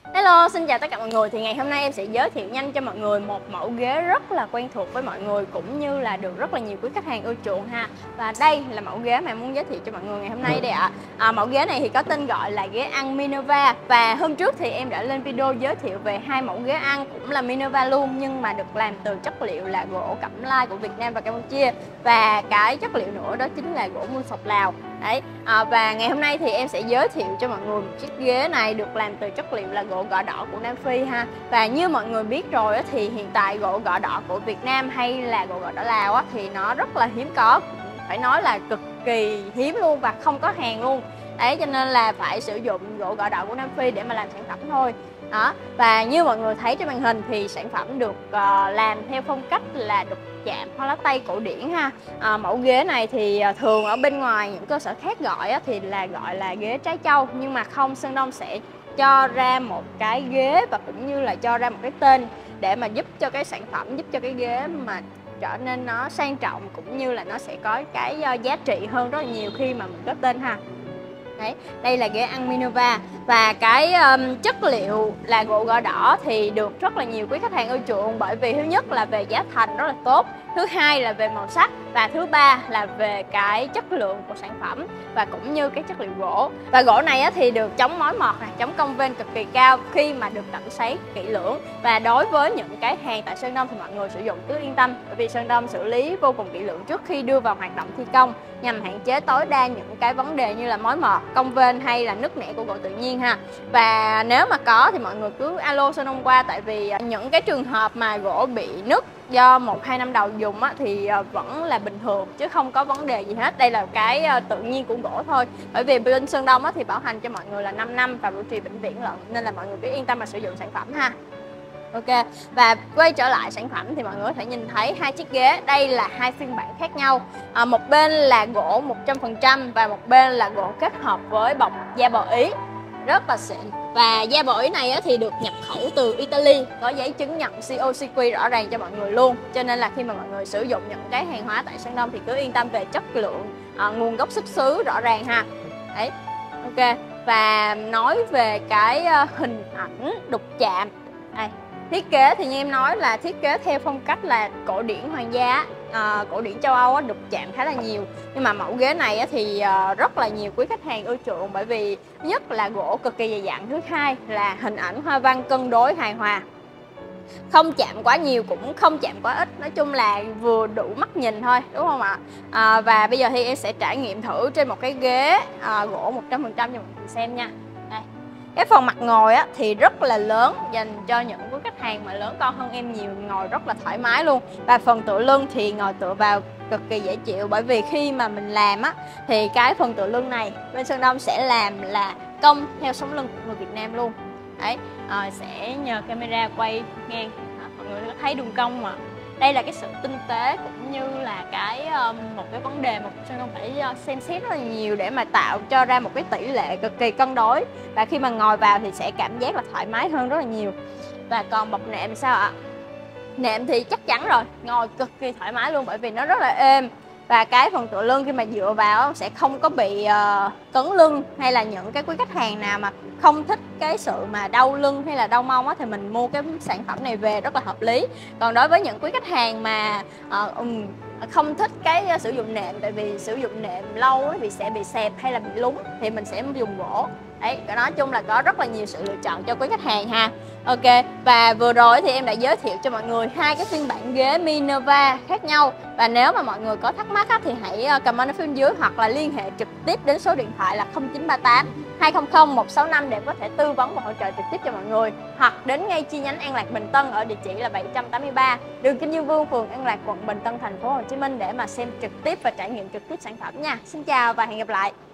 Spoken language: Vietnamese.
Hello, xin chào tất cả mọi người. Thì ngày hôm nay em sẽ giới thiệu nhanh cho mọi người một mẫu ghế rất là quen thuộc với mọi người, cũng như là được rất là nhiều quý khách hàng ưa chuộng ha. Và đây là mẫu ghế mà em muốn giới thiệu cho mọi người ngày hôm nay đây ạ. Mẫu ghế này thì có tên gọi là ghế ăn Minerva. Và hôm trước thì em đã lên video giới thiệu về hai mẫu ghế ăn cũng là Minerva luôn, nhưng mà được làm từ chất liệu là gỗ cẩm lai của Việt Nam và Campuchia. Và cái chất liệu nữa đó chính là gỗ mun sọc Lào. Đấy, và ngày hôm nay thì em sẽ giới thiệu cho mọi người một chiếc ghế này được làm từ chất liệu là gỗ gõ đỏ của Nam Phi ha. Và như mọi người biết rồi thì hiện tại gỗ gõ đỏ của Việt Nam hay là gỗ gõ đỏ Lào thì nó rất là hiếm có, phải nói là cực kỳ hiếm luôn và không có hàng luôn. Đấy, cho nên là phải sử dụng gỗ gõ đỏ của Nam Phi để mà làm sản phẩm thôi. Đó, và như mọi người thấy trên màn hình thì sản phẩm được làm theo phong cách là đục chạm hoa lá tây cổ điển ha. Mẫu ghế này thì thường ở bên ngoài những cơ sở khác gọi thì gọi là ghế trái châu, nhưng mà không, Sơn Đông sẽ cho ra một cái ghế và cũng như là cho ra một cái tên để mà giúp cho cái sản phẩm, giúp cho cái ghế mà trở nên nó sang trọng, cũng như là nó sẽ có cái giá trị hơn rất là nhiều khi mà mình có tên ha. Đấy, đây là ghế ăn Minerva và cái chất liệu là gỗ gõ đỏ thì được rất là nhiều quý khách hàng ưa chuộng, bởi vì thứ nhất là về giá thành rất là tốt, thứ hai là về màu sắc, và thứ ba là về cái chất lượng của sản phẩm và cũng như cái chất liệu gỗ. Và gỗ này thì được chống mối mọt này, chống cong vênh cực kỳ cao khi mà được tẩm sấy kỹ lưỡng. Và đối với những cái hàng tại Sơn Đông thì mọi người sử dụng cứ yên tâm, bởi vì Sơn Đông xử lý vô cùng kỹ lưỡng trước khi đưa vào hoạt động thi công, nhằm hạn chế tối đa những cái vấn đề như là mối mọt, cong vênh hay là nứt nẻ của gỗ tự nhiên ha. Và nếu mà có thì mọi người cứ alo Sơn Đông qua, tại vì những cái trường hợp mà gỗ bị nứt do 1-2 năm đầu dùng thì vẫn là bình thường chứ không có vấn đề gì hết. Đây là cái tự nhiên của gỗ thôi, bởi vì bên Sơn Đông thì bảo hành cho mọi người là 5 năm và bảo trì vĩnh viễn lận, nên là mọi người cứ yên tâm mà sử dụng sản phẩm ha. Ok, và quay trở lại sản phẩm thì mọi người có thể nhìn thấy hai chiếc ghế. Đây là hai phiên bản khác nhau. Một bên là gỗ 100% và một bên là gỗ kết hợp với bọc da bò Ý, rất là xịn. Và da bò Ý này thì được nhập khẩu từ Italy, có giấy chứng nhận COCQ rõ ràng cho mọi người luôn. Cho nên là khi mà mọi người sử dụng những cái hàng hóa tại Sơn Đông thì cứ yên tâm về chất lượng, nguồn gốc xuất xứ rõ ràng ha. Đấy, ok. Và nói về cái hình ảnh đục chạm đây. Thiết kế thì như em nói là thiết kế theo phong cách là cổ điển hoàng gia, cổ điển châu Âu đục chạm khá là nhiều. Nhưng mà mẫu ghế này thì rất là nhiều quý khách hàng ưa chuộng, bởi vì thứ nhất là gỗ cực kỳ dày dặn, thứ hai là hình ảnh hoa văn cân đối hài hòa, không chạm quá nhiều cũng không chạm quá ít, nói chung là vừa đủ mắt nhìn thôi, đúng không ạ? Và bây giờ thì em sẽ trải nghiệm thử trên một cái ghế gỗ 100% cho mọi người xem nha. Đây. Cái phần mặt ngồi thì rất là lớn, dành cho những quý khách hàng mà lớn con hơn em nhiều, ngồi rất là thoải mái luôn. Và phần tựa lưng thì ngồi tựa vào cực kỳ dễ chịu, bởi vì khi mà mình làm thì cái phần tựa lưng này bên Sơn Đông sẽ làm là cong theo sống lưng của người Việt Nam luôn. Đấy, sẽ nhờ camera quay ngang, mọi người có thấy đường cong mà. Đây là cái sự tinh tế cũng như là một cái vấn đề mà Sơn Đông phải xem xét rất là nhiều để mà tạo cho ra một cái tỷ lệ cực kỳ cân đối, và khi mà ngồi vào thì sẽ cảm giác là thoải mái hơn rất là nhiều. Và còn bọc nệm sao ạ? Nệm thì chắc chắn rồi, ngồi cực kỳ thoải mái luôn, bởi vì nó rất là êm. Và cái phần tựa lưng khi mà dựa vào sẽ không có bị cấn lưng, hay là những cái quý khách hàng nào mà không thích cái sự mà đau lưng hay là đau mông thì mình mua cái sản phẩm này về rất là hợp lý. Còn đối với những quý khách hàng mà không thích cái sử dụng nệm, tại vì sử dụng nệm lâu sẽ bị xẹp hay là bị lún, thì mình sẽ dùng gỗ. Đấy, nói chung là có rất là nhiều sự lựa chọn cho quý khách hàng ha. Ok, và vừa rồi thì em đã giới thiệu cho mọi người hai cái phiên bản ghế Minerva khác nhau. Và nếu mà mọi người có thắc mắc thì hãy comment ở phía bên dưới, hoặc là liên hệ trực tiếp đến số điện thoại là 0938 200 165 để có thể tư vấn và hỗ trợ trực tiếp cho mọi người, hoặc đến ngay chi nhánh An Lạc Bình Tân ở địa chỉ là 783 đường Kinh Dương Vương, phường An Lạc, quận Bình Tân, thành phố Hồ Chí Minh để mà xem trực tiếp và trải nghiệm trực tiếp sản phẩm nha. Xin chào và hẹn gặp lại.